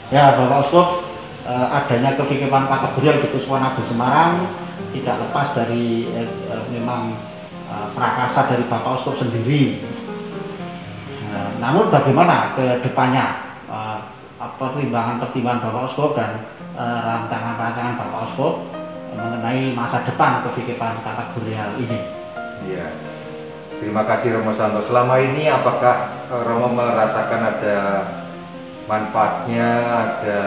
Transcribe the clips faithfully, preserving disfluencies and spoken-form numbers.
Ya, Bapak Uskup, eh, adanya kefikepan kategorial di Kusuma Agung Semarang tidak lepas dari eh, eh, memang eh, prakasa dari Bapak Uskup sendiri. Nah, namun bagaimana ke depannya eh, pertimbangan-pertimbangan Bapak Uskup dan eh, rancangan-rancangan Bapak Uskup mengenai masa depan kefikepan kategorial ini? Iya. Terima kasih Romo Santo. Selama ini apakah eh, Romo merasakan ada manfaatnya, ada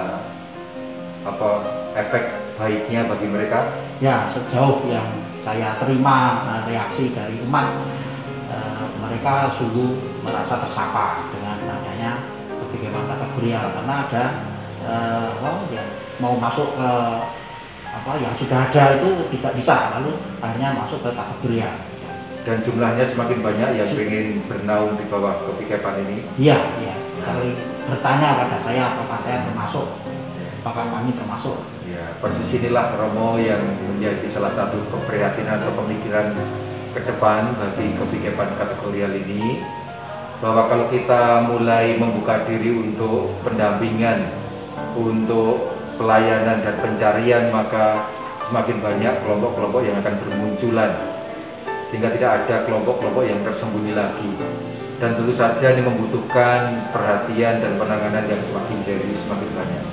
apa efek baiknya bagi mereka? Ya, sejauh yang saya terima uh, reaksi dari umat, uh, mereka sungguh merasa tersapa dengan adanya kefikepan kategorial, karena ada uh, oh, ya, mau masuk ke apa yang sudah ada itu tidak bisa, lalu akhirnya masuk ke kategorial. Dan jumlahnya semakin banyak yang ingin bernaung di bawah kefikepan ini. Iya, iya. Kalau bertanya pada saya apakah saya termasuk, apakah kami termasuk. Ya, persis inilah Romo yang menjadi salah satu keprihatinan atau pemikiran ke depan bagi kefikepan kategorial ini, bahwa kalau kita mulai membuka diri untuk pendampingan, untuk pelayanan dan pencarian, maka semakin banyak kelompok-kelompok yang akan bermunculan, sehingga tidak ada kelompok-kelompok yang tersembunyi lagi. Dan tentu saja ini membutuhkan perhatian dan penanganan yang semakin serius, semakin banyak.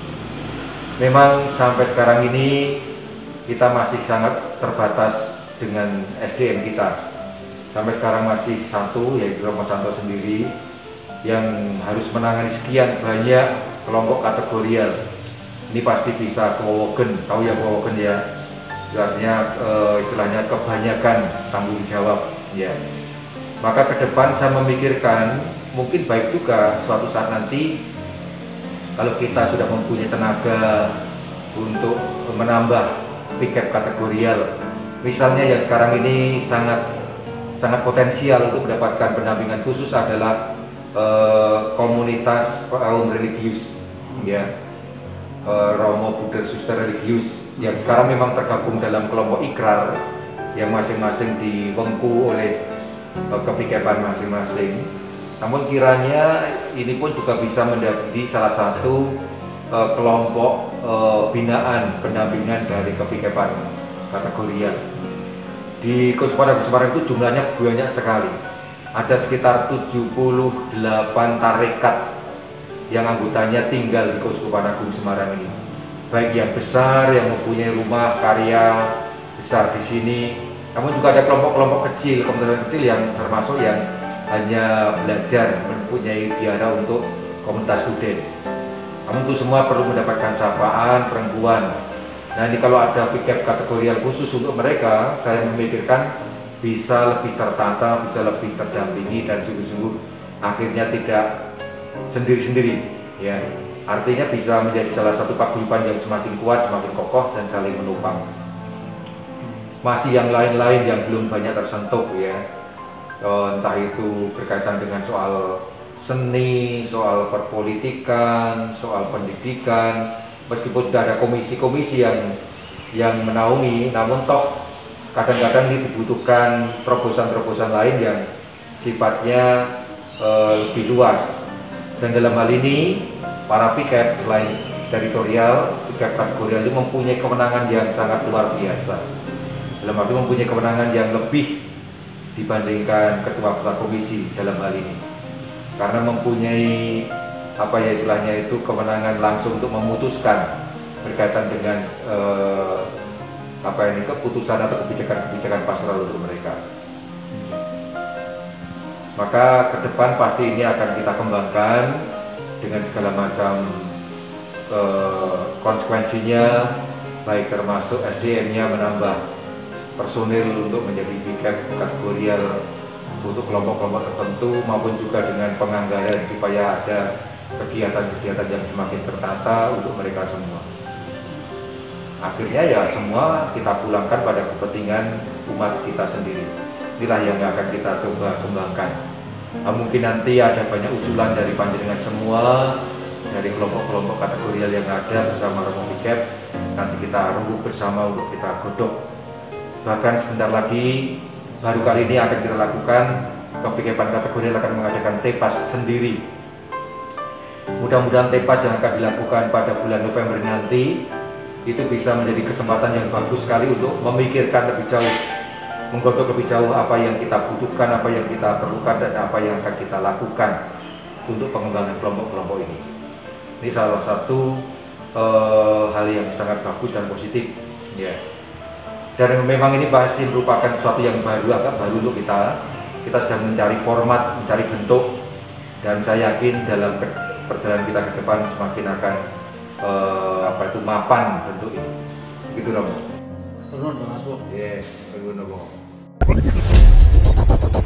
Memang sampai sekarang ini kita masih sangat terbatas dengan S D M kita. Sampai sekarang masih satu, yaitu Romo Santo sendiri, yang harus menangani sekian banyak kelompok kategorial. Ini pasti bisa kewogen, tahu ya kewogen ya? Artinya e, istilahnya kebanyakan tanggung jawab, ya. Maka ke depan saya memikirkan mungkin baik juga suatu saat nanti kalau kita sudah mempunyai tenaga untuk menambah piket kategorial, misalnya yang sekarang ini sangat sangat potensial untuk mendapatkan pendampingan khusus adalah e, komunitas kaum religius, ya, e, Romo Buddha Suster religius yang sekarang memang tergabung dalam kelompok ikrar yang masing-masing diwengku oleh e, kefikepan masing-masing. Namun kiranya ini pun juga bisa menjadi salah satu e, kelompok e, binaan pendampingan dari kefikepan kategorial. Di Keuskupan Agung Semarang itu jumlahnya banyak sekali. Ada sekitar tujuh puluh delapan tarekat yang anggotanya tinggal di Keuskupan Agung Semarang ini. Baik yang besar yang mempunyai rumah karya besar di sini, namun juga ada kelompok-kelompok kecil, komunitas kecil yang termasuk yang hanya belajar, mempunyai biara untuk komunitas student. Namun itu semua perlu mendapatkan sapaan perempuan. Nah ini kalau ada piket kategorial khusus untuk mereka, saya memikirkan bisa lebih tertata, bisa lebih terdampingi, dan sungguh-sungguh akhirnya tidak sendiri-sendiri, ya. Artinya bisa menjadi salah satu paguyuban yang semakin kuat, semakin kokoh, dan saling menopang. Masih yang lain-lain yang belum banyak tersentuh, ya. Entah itu berkaitan dengan soal seni, soal perpolitikan, soal pendidikan. Meskipun sudah ada komisi-komisi yang yang menaungi, namun toh kadang-kadang ini dibutuhkan terobosan-terobosan lain yang sifatnya e, lebih luas. Dan dalam hal ini para piket selain teritorial, piket kategorial itu mempunyai kewenangan yang sangat luar biasa. Dalam arti mempunyai kewenangan yang lebih dibandingkan ketua-ketua komisi dalam hal ini, karena mempunyai apa ya istilahnya itu kewenangan langsung untuk memutuskan berkaitan dengan eh, apa ini keputusan atau kebijakan-kebijakan pastoral untuk mereka. Maka ke depan pasti ini akan kita kembangkan dengan segala macam eh, konsekuensinya, baik termasuk S D M-nya menambah personil untuk menjadi piket kategorial untuk kelompok-kelompok tertentu, maupun juga dengan penganggaran supaya ada kegiatan-kegiatan yang semakin tertata untuk mereka semua. Akhirnya ya semua kita pulangkan pada kepentingan umat kita sendiri. Inilah yang akan kita coba kembangkan. Nah, mungkin nanti ada banyak usulan dari panjenengan semua, dari kelompok-kelompok kategorial yang ada bersama Romo Piket. Nanti kita rembuk bersama untuk kita godok. Bahkan sebentar lagi, baru kali ini akan kita lakukan, kefikepan kategorial akan mengadakan tepas sendiri Mudah-mudahan Tepas yang akan dilakukan pada bulan November nanti itu bisa menjadi kesempatan yang bagus sekali untuk memikirkan lebih jauh, menggodok lebih jauh apa yang kita butuhkan, apa yang kita perlukan, dan apa yang akan kita lakukan untuk pengembangan kelompok-kelompok ini. Ini salah satu uh, hal yang sangat bagus dan positif, ya. Dan memang ini masih merupakan sesuatu yang baru, agak baru untuk kita. Kita sedang mencari format, mencari bentuk, dan saya yakin dalam perjalanan kita ke depan semakin akan uh, apa itu mapan bentuk ini. Gitu dong. Turun Mas Bu. Iya, turun dong.